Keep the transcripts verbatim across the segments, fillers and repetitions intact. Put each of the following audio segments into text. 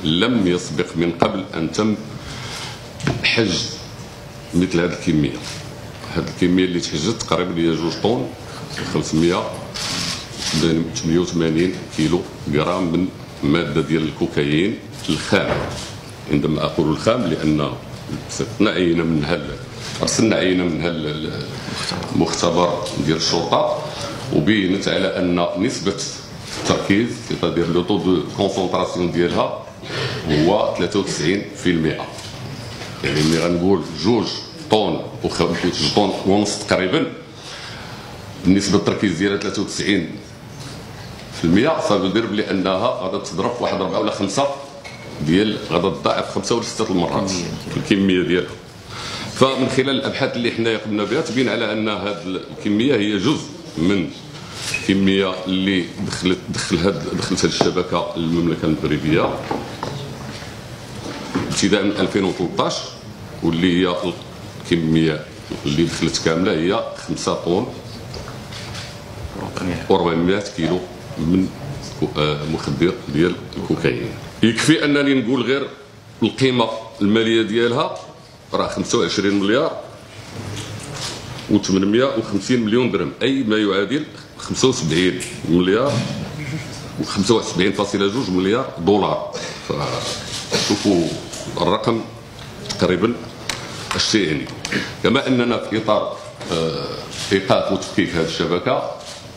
لم يسبق من قبل أن تم حجز مثل هذه الكمية. هذه الكمية اللي تحجزت تقريبا هي جوج طن خمسمائة وثمانية وثمانين كيلو غرام من مادة ديال الكوكايين الخام. عندما أقول الخام لأن ستنا عينة منها أرسلنا عينة منها المختبر ديال الشرطة، وبينت على أن نسبة التركيز تقدر لو طو دو كونسونطراسيون ديالها هو ثلاثة وتسعين بالمئة. يعني ملي غنقول جوج طن وجوج طن ونص تقريبا، بالنسبة للتركيز ديالها ثلاثة وتسعين بالمئة، فبدير بلي أنها غادا تضرب في واحد أربعة ولا خمسة ديال غادا تضاعف خمسة ولا ستة المرات في الكمية ديالها. فمن خلال الأبحاث اللي حنا قمنا بها تبين على أن هذه الكمية هي جزء من الكمية اللي دخلت دخل هاد دخلت هذه الشبكة المملكة المغربية ابتداء من ألفين وثلاثطاش، واللي هي الكمية اللي دخلت كاملة هي خمسة طن وأربعمائة كيلو من مخدر ديال الكوكايين. يكفي أنني نقول غير القيمة المالية ديالها راه خمسة وعشرين مليار وثمانمائة وخمسين مليون درهم، أي ما يعادل خمسة وسبعين مليار وخمسة وسبعين فاصلة جوج مليار دولار. فشوفوا الرقم تقريبا اش يعني. كما أننا في إطار إيقاف وتفكيك هذه الشبكة،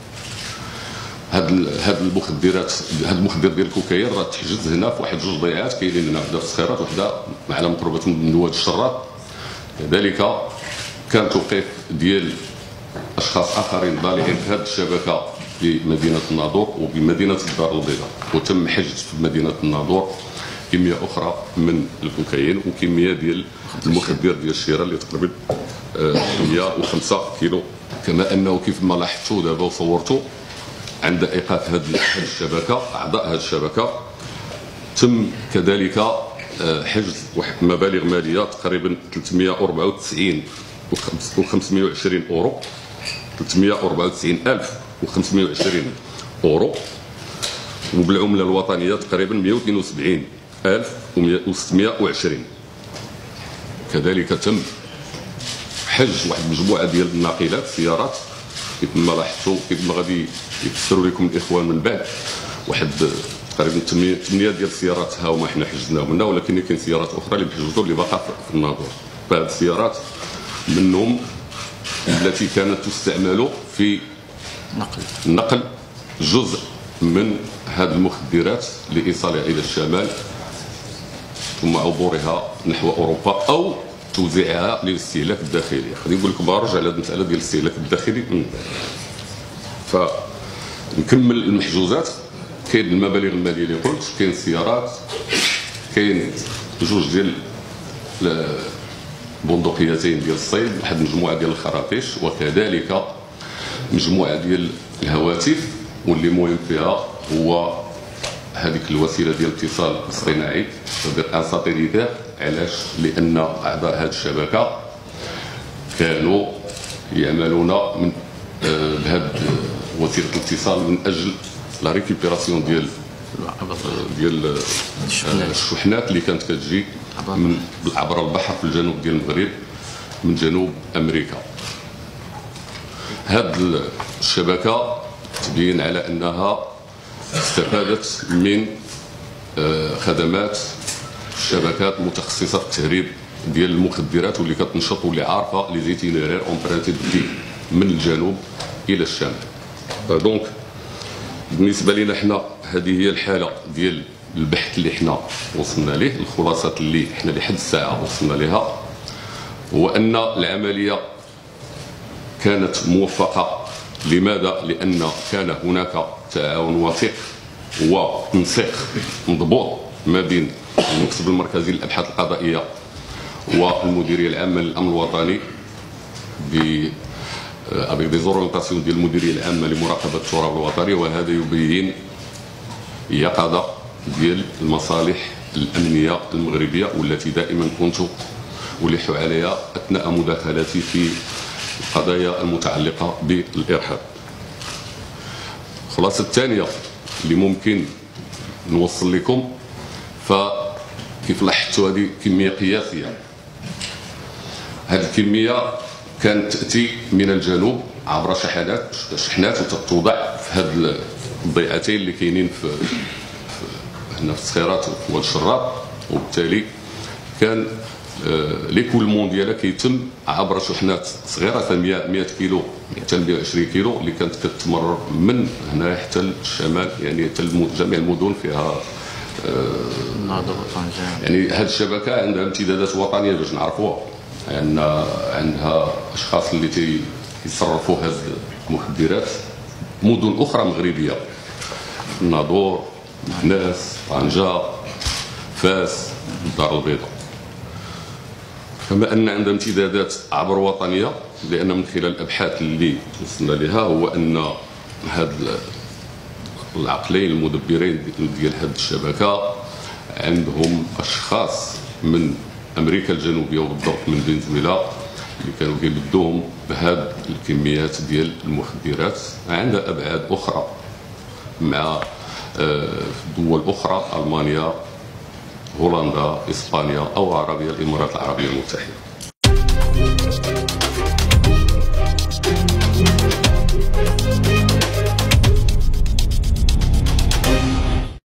هاد هاد المخدرات هاد المخدر ديال الكوكايين راه تحجز هنا في واحد جوج ضيعات كاينين هنا، وحده في الصخيرات وحده على مقربه من واد الشراط. كذلك كان توقيف ديال اشخاص اخرين ضالعين في هذه الشبكه في مدينه الناظور وبمدينه الدار البيضاء، وتم حجز في مدينه الناظور كميه اخرى من الكوكايين وكميه ديال المخدر ديال الشيره اللي تقريبا مائة وخمسة كيلو. كما انه كيف ما لاحظتوا دابا وصورتوا عند ايقاف هذه الشبكه اعضاء هذه الشبكه تم كذلك حجز واحد مبالغ ماليه تقريبا ثلاثمائة وأربعة وتسعين وخمسمائة وعشرين اورو، ثلاثمائة وأربعة وتسعين ألف وخمسمائة وعشرين اورو، وبالعمله الوطنيه تقريبا مائة واثنين وسبعين ألف وستمائة وعشرين. كذلك تم حجز واحد المجموعه ديال الناقلات سيارات كيف ما لاحظتوا، كيف ما غادي يفسروا لكم الاخوان من بعد، واحد تقريبا ثمانيه ديال السيارات ها هما حنا حجزناهم هنا، ولكن كاين سيارات اخرى اللي محجوزه اللي باقا في الناظور. فهاد السيارات منهم التي كانت تستعمل في نقل نقل جزء من هذه المخدرات لايصالها الى الشمال ثم عبورها نحو اوروبا او توزيعها للاستهلاك الداخلي. غادي نقول لكم برج على هذه المساله ديال الاستهلاك الداخلي من بعد. فنكمل المحجوزات. كاين المبالغ الماليه اللي قلت، كاين السيارات، كاين جوج ديال البندقيتين ديال الصيد، واحد المجموعه ديال الخراطيش، وكذلك مجموعه ديال الهواتف، واللي مهم فيها هو هذيك الوسيله ديال الاتصال الاصطناعي ان ساتيليتير. علاش؟ لان اعضاء هذه الشبكه كانوا يعملون من بهذه وسيله الاتصال من اجل لا ريكوبيراسيون ديال ديال الشحنات اللي كانت كتجي من عبر البحر في الجنوب ديال المغرب من جنوب امريكا. هذه الشبكه تبين على انها استفادت من خدمات الشبكات المتخصصه في التهريب ديال المخدرات، واللي كتنشط واللي عارفه لي زيتينيرير اونبرانتي من الجنوب الى الشمال. دونك بالنسبه لنا حنا هذه هي الحاله ديال البحث اللي حنا وصلنا ليه. الخلاصات اللي حنا لحد الساعه وصلنا لها هو ان العمليه كانت موفقه. لماذا؟ لان كان هناك تعاون وثيق وتنسيق مضبوط ما بين المكتب المركزي للابحاث القضائيه والمديريه العامه للامن الوطني ب افيك دي زورونتاسيون ديال المديريه العامه لمراقبه التراب الوطني، وهذا يبين يقظه ديال المصالح الامنيه المغربيه والتي دائما كنت الح عليها اثناء مداخلتي في القضايا المتعلقه بالارهاب. الخلاصه الثانيه اللي ممكن نوصل لكم ف كيف لاحظتوا هذه كميه قياسيه. هذه الكميه كانت تاتي من الجنوب عبر شحنات شحنات وتوضع في هذه الضيعتين اللي كاينين في هنا في الصخيرات وفي واد الشراط، وبالتالي كان ليكول مون ديالها كيتم عبر شحنات صغيره حتى مئة كيلو حتى مئة وعشرين كيلو اللي كانت كتمرر من هنا حتى الشمال، يعني حتى جميع المدن فيها النهضه وطنجه. يعني هذه الشبكه عندها امتدادات وطنيه باش نعرفوها، عندنا عندها اشخاص اللي تيصرفوا هذه المخدرات مدن اخرى مغربيه، الناظور، مكناس، طنجه، فاس، الدار البيضاء. كما ان عندها امتدادات عبر وطنيه، لان من خلال الابحاث اللي وصلنا لها هو ان هاد العقلين المدبرين ديال هاد الشبكه عندهم اشخاص من امريكا الجنوبيه وبالضبط من فنزويلا اللي كانوا كيبدوهم بهاد الكميات ديال المخدرات. عندها ابعاد اخرى مع دول اخرى، المانيا، هولندا، اسبانيا او عربيه الامارات العربيه المتحده.